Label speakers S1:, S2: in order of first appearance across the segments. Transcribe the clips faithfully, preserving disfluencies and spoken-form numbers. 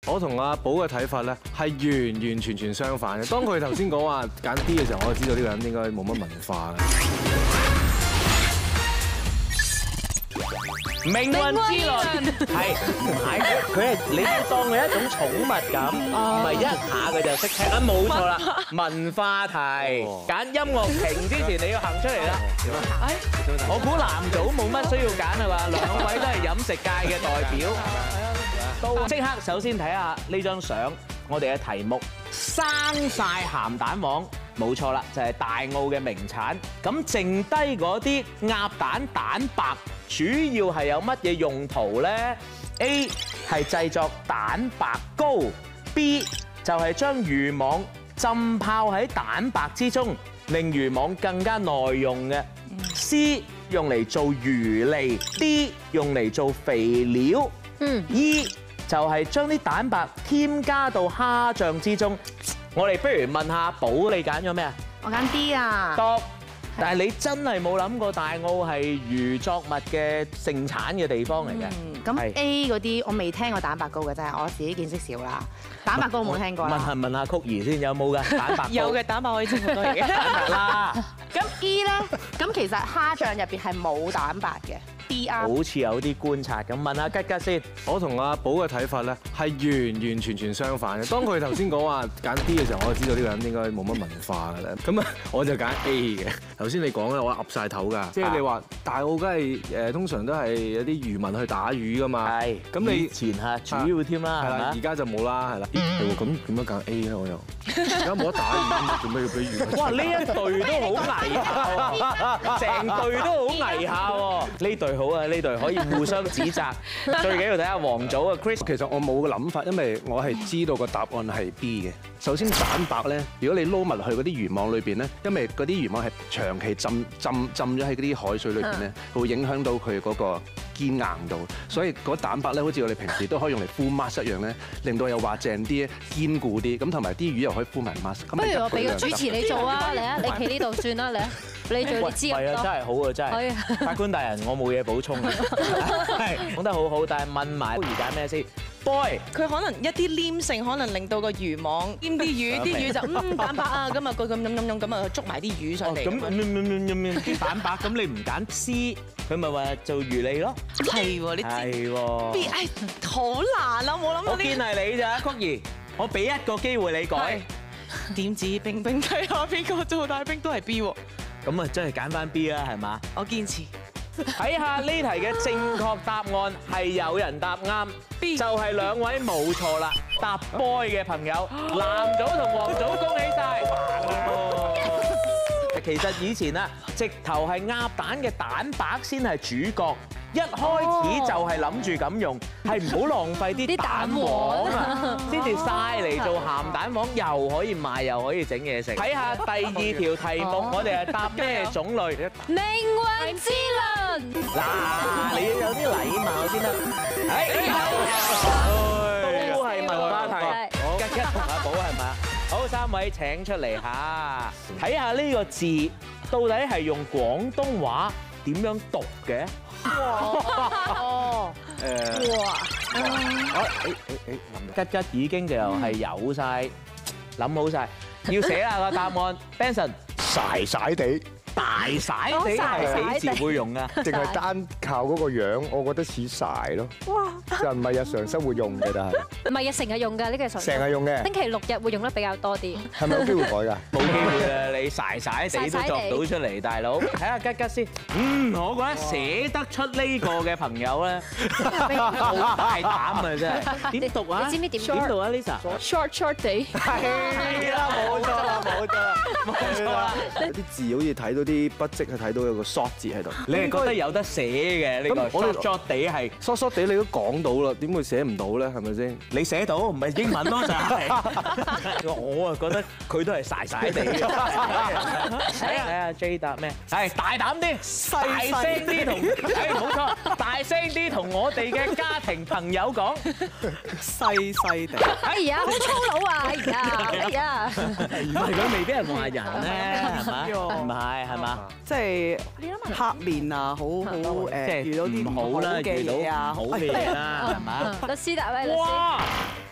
S1: 我同阿寶嘅睇法咧係完完全全相反嘅。當佢頭先講話揀 D 嘅時候，我就知道呢個人應該冇乜文化嘅。
S2: 命運之輪係唔係？佢係你要當佢一種寵物咁，唔係一下佢就識聽啊！冇錯啦，文化題揀音樂停之前你要行出嚟啦。我估男組冇乜需要揀係嘛？兩位都係飲食界嘅代表。到即刻首先睇下呢張相，我哋嘅題目生晒鹹蛋黃，冇錯啦，就係大澳嘅名產。咁剩低嗰啲鴨蛋蛋白，主要係有乜嘢用途呢？ A 係製作蛋白糕 ，B 就係將魚網浸泡喺蛋白之中，令魚網更加耐用嘅。C 用嚟做魚餌 ，D 用嚟做肥料。嗯。E 就係將啲蛋白添加到蝦醬之中。我哋不如問下寶，你揀咗咩啊？
S3: 我揀 D 啊。
S2: 多。但係你真係冇諗過大澳係魚作物嘅盛產嘅地方嚟嘅。
S3: 咁 A 嗰啲我未聽過蛋白糕嘅，真係我自己見識少啦。蛋白糕冇聽過啦。
S2: 問下問下曲兒先，有冇㗎蛋白糕？
S4: 有嘅，蛋白可以整好多嘢嘅。
S2: 啦。
S3: 咁 E 咧，咁其實蝦醬入邊係冇蛋白嘅。D 啊。
S2: 好似有啲觀察咁，問下吉吉先。
S1: 我同阿寶嘅睇法咧係完完全全相反嘅。當佢頭先講話揀 D 嘅時候，我就知道呢個人應該冇乜文化嘅咧。咁啊，我就揀 A 嘅。頭先你講咧，我噏晒頭㗎。即係你話大澳梗係誒，通常都係有啲漁民去打魚㗎嘛。係。咁你
S2: 以前嚇主要添啦，係嘛？
S1: 而家就冇啦，係啦。係喎，咁點樣揀 A 咧？我又而家冇得打魚，做咩要俾魚？
S2: 哇！呢一隊都好危下喎，成隊都好危下喎。呢隊好啊，呢隊可以互相指責。最緊要睇下黃組啊 ，Chris。
S5: 其實我冇個諗法，因為我係知道個答案係 B 嘅。首先蛋白咧，如果你撈埋去嗰啲魚網裏邊咧，因為嗰啲魚網係長期浸浸浸咗喺嗰啲海水裏邊咧，會影響到佢嗰個堅硬度，所以嗰蛋白咧，好似我哋平時都可以用嚟敷 mask 一樣咧，令到又滑淨啲、堅固啲，咁同埋啲魚又可以敷埋 mask。
S6: 不如我俾個主持你做啊，嚟啊，你企呢度算啦，嚟啊，你做你知
S2: 係啊，真係好啊，真係。
S6: 可以。
S2: 法官大人，我冇嘢補充啊。係講得好好，但係問埋而揀咩先 ？Boy，
S4: 佢可能一啲黏性，可能令到個魚網黏啲魚，啲魚就嗯蛋白啊，咁啊佢咁咁咁咁咁啊捉埋啲魚上嚟。
S2: 咁咁咁咁啲蛋白，咁你唔揀 C， 佢咪話做魚餌咯？
S4: 係喎，你知
S2: 係喎。
S4: B 唉好難啊，冇諗到呢。
S2: 我見係你咋，曲兒，我俾一個機會你改。
S4: 點知冰冰睇下邊個做大兵都係 B 喎。
S2: 咁啊，真係揀翻 B 啦，係嘛？
S4: 我堅持。
S2: 睇下呢題嘅正確答案係有人答啱，就係兩位冇錯啦，答 boy 嘅朋友，藍組同黃組恭喜晒！其實以前啊，直頭係鴨蛋嘅蛋白先係主角，一開始就係諗住咁用，係唔好浪費啲蛋黃啊，先至嘥嚟做鹹蛋黃，又可以賣又可以整嘢食。睇下第二條題目，我哋係答咩種類？
S6: 命運之輪。
S2: 嗱，你要有啲禮貌先得。係，都係文化題。吉吉同阿寶係咪？好，三位請出嚟嚇，睇下呢個字到底係用廣東話點樣讀嘅？哇！誒哇！誒誒誒，吉吉已經就係有曬諗好曬，要寫啦個答案 ，Benson
S5: 曬曬地。
S2: 大曬地係幾時會用啊？
S5: 淨係單靠嗰個樣，我覺得似曬咯。哇！就唔係日常生活用嘅，但係
S6: 唔係日成日用㗎，呢個係純
S5: 成日用嘅。
S6: 星期六日會用得比較多啲。
S5: 係咪有機會改㗎？
S2: 冇機會啊！你曬曬地都作到出嚟，大佬。睇下吉吉先。嗯，我覺得寫得出呢個嘅朋友咧，好大膽啊！真係。點讀啊？
S6: 你知唔知點
S2: 點讀啊，Lisa？Short
S4: short 地。
S2: 係啦，冇錯啦，冇錯啦，冇錯啦。
S1: 有啲字好似睇到啲筆跡，係睇到有個 short 字喺度。
S2: 你係覺得有得寫嘅呢個 short short 地係
S1: short short 地，你都講到啦，點會寫唔到咧？係咪先？
S2: 你寫到唔係英文咯就係。我啊覺得佢都係曬曬地嘅。睇下 J 答咩？係大膽啲，大聲啲同，係冇錯，大聲啲同我哋嘅家庭朋友講。
S4: 細細地。
S6: 哎呀，好粗魯啊！哎呀，哎呀。
S2: 唔係佢未俾人話人咧，係嘛？唔係係嘛？
S4: 即係黑面啊，好好誒，遇到啲
S2: 唔好啦，
S4: 嘅
S2: 遇到
S4: 嘢啊，
S2: 好嘅嘢啦，係嘛？
S6: 律師答咩？律師。
S2: 哇！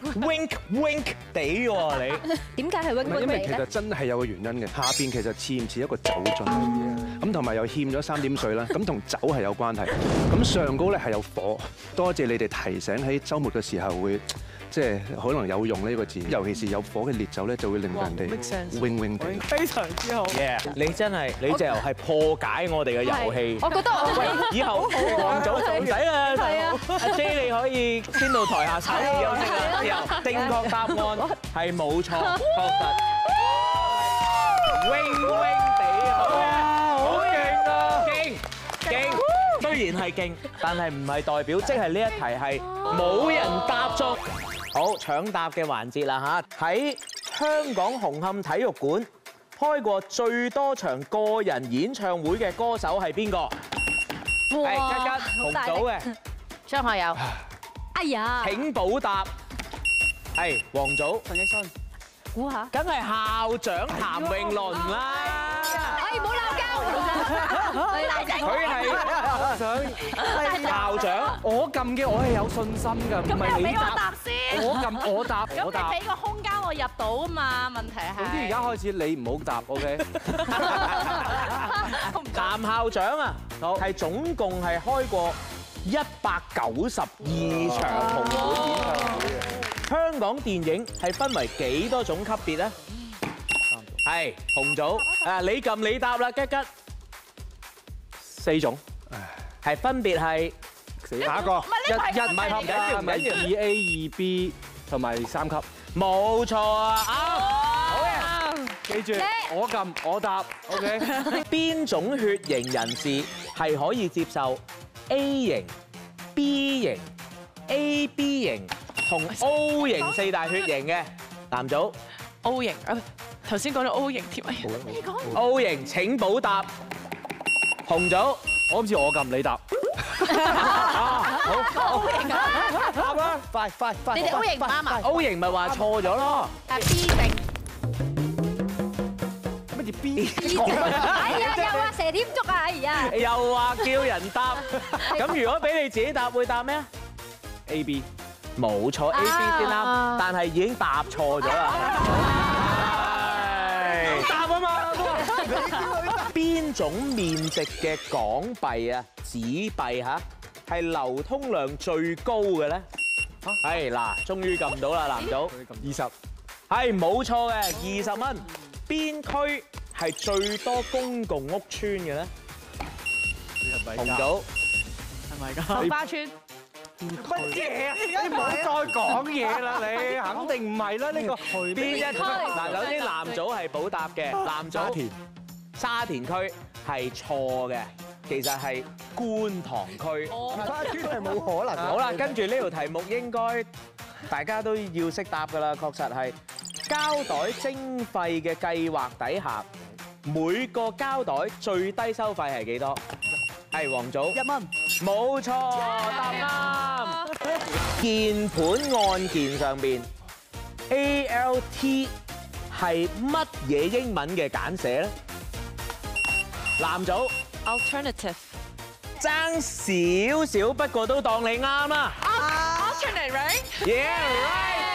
S2: wink wink 地喎你。
S6: 點解係 wing
S5: 唔係
S6: wing
S5: 因為其實
S6: 地咧？
S5: 真係有個原因嘅，下邊其實似唔似一個酒樽？咁同埋又欠咗三點水啦，咁同酒係有關係。咁上高咧係有火，多謝你哋提醒喺週末嘅時候會。即係可能有用呢個字，尤其是有火嘅烈酒咧，就會令到人哋 wing wing 地。
S4: 非常之好。
S2: 你真係你就係破解我哋嘅遊戲。
S6: 我覺得我
S2: 喂，以後黃組就唔使啦。
S6: 係啊，
S2: 阿 J 你可以先到台下稍事休息啦。之後正確答案係冇錯，確實。wing wing 地好嘅，好勁啊！勁勁，雖然係勁，但係唔係代表即係呢一題係冇人答中。好，搶答嘅環節啦嚇！喺香港紅磡體育館開過最多場個人演唱會嘅歌手係邊個？係吉吉紅組嘅
S3: 張學友。
S6: 哎呀，
S2: 請補答。係黃組
S4: 陳奕迅。
S6: 估下，
S2: 梗係校長譚詠麟啦。
S6: 哎，唔好鬧交，
S2: 佢係校長。
S1: 我撳嘅我係有信心㗎，唔係你
S3: 俾我
S1: 答。
S3: 答先。
S1: 我撳我答我答。
S3: 咁你俾個空間我入到啊嘛？問題係。
S1: 總之而家開始你唔好答 ，OK？
S2: 譚校長啊，係總共係開過一百九十二場紅館演唱會嘅。香港電影係分為幾多種級別咧？係紅組啊，你撳你答啦，吉吉。
S1: 四種。
S2: 係分別係
S5: 下一個
S1: 一一
S2: 唔係唔緊要唔緊要
S1: 二 A 二 B 同埋三級。
S2: 冇錯啊！啱，好嘅。
S1: 記住，我撳我答 ，OK？
S2: 邊種血型人士係可以接受 A 型、B 型、A B 型同 O 型四大血型嘅？男組
S4: O 型啊，頭先講咗 O 型添啊。
S2: O 型請補答。紅組
S1: 我今次我撳你答。
S2: 好，答啦，快快快！
S3: 你哋 O 型唔啱啊
S2: O 型咪話錯咗咯。
S3: 誒 B 型。
S1: 乜嘢 B？
S6: 哎呀，又話蛇添足啊！哎呀，
S2: 又話叫人答，咁如果俾你自己答，會答咩啊
S1: A B。
S2: 冇錯 ，A B 先啦，但係已經答錯咗啦。答啊嘛！邊種面值嘅港幣啊、紙幣嚇係流通量最高嘅咧？係嗱，終於撳到啦，男組
S1: 二十。
S2: 係冇錯嘅，二十蚊。邊區係最多公共屋邨嘅咧？紅組
S4: 係咪㗎？杏花村。
S1: 乜嘢啊？你唔好再講嘢啦！你肯定唔係啦，呢個
S2: 邊一區？嗱，首先男組係補答嘅，男組沙田沙田區係錯嘅，其實係觀塘區。
S5: 花圈係冇可能。
S2: 好啦，跟住呢條題目應該大家都要識答㗎啦，確實係膠袋徵費嘅計劃底下，每個膠袋最低收費係幾多？係黃組一蚊，冇錯，答啱。鍵盤按鍵上邊 A L T 係乜嘢英文嘅簡寫咧？男組
S4: Alternative。
S2: 爭少少，不過都當你啱啦。
S4: Alternate right？
S2: Yeah right。